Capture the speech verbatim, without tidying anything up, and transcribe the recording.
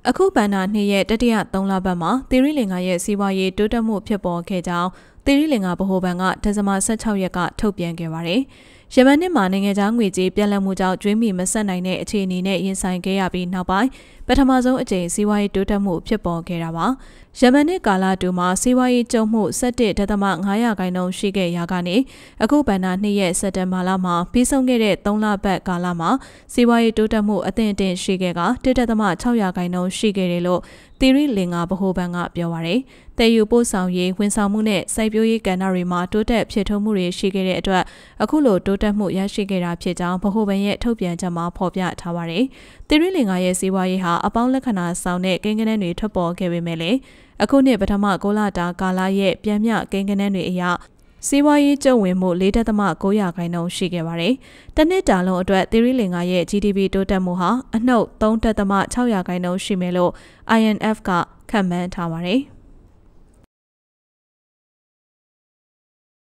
အခုဘဏ္ဍာနှစ်ရဲ့တတိယသုံးလပတ်မှာသီရိလင်္ကာရဲ့စီးပွားရေးတိုးတက်မှုဖြစ်ပေါ်ခဲ့ကြောင်းသီရိလင်္ကာဗဟိုဘဏ်ကဒီဇင်ဘာ၁၆ရက်ကထုတ်ပြန်ခဲ့ပါတယ်။ယမန်နှစ်မှာနိုင်ငံခြားငွေကြေးပြက်လက်မှုကြောင့်ကျွေးမိမဆက်နိုင်တဲ့အခြေအနေနဲ့ရင်ဆိုင်ခဲ့ရပြီးနောက်ပိုင်းပထမဆုံးအကြိမ်စီးပွားရေးတိုးတက်မှုဖြစ်ပေါ်ခဲ့တာပါ။ယမန်နှစ်ကာလတူမှာစီးပွားရေးကျုံမှု၁၁ဒသမ ၅ရာခိုင်နှုန်းရှိခဲ့ရာကနေအခုဘဏ္ဍာနှစ်ရက်စက်တင်ဘာလမှာပြီးဆုံးခဲ့တဲ့သုံးလပတ်ကာလမှာစီးပွားရေးတိုးတက်မှုအသင့်အတင့်ရှိခဲ့က၁ဒသမ၆ရာခိုင်နှုန်းရှိခဲ့တယ်လို့သီရိလင်္ကာဗဟိုဘဏ်ကပြောပါရယ်။တည်ယူပို့ဆောင်ရေးဝန်ဆောင်မှုနဲ့စိုက်ပျိုးရေးကဏ္ဍတွေမှာတိုးတက်ဖြစ်ထွန်းမှုတွေရှိခဲ့တဲ့အတွက်အခုလိုတိုးတက်မှုရရှိခဲ့တာဖြစ်ကြောင်းဗဟိုဘဏ်ရဲ့ထုတ်ပြန်ချက်မှာဖော်ပြထားပါရယ်။သီရိလင်္ကာရဲ့စီးပွားရေးဟာအပေါင်းလက္ခဏာဆောင်တဲ့ကိန်းဂဏန်းတွေထွက်ပေါ်ခဲ့ပေမဲ့လည်းအခုနှစ်ပထမကိုလတာကာလရဲ့ပြန်မြကိန်းဂဏန်းတွေအရစီးပွားရေးကျုံဝင်မှု၄ဒသမ၉ရာခိုင်နှုန်းရှိခဲ့ပါတယ်။တနှစ်တာလုံးအတွက်သီရိလင်္ကာရဲ့ ဂျီ ဒီ ပီ တိုးတက်မှုဟာအနှုတ်၃ဒသမ၆ရာခိုင်နှုန်းရှိမယ်လို့ အိုင် အမ် အက်ဖ် ကခန့်မှန်းထားပါတယ်။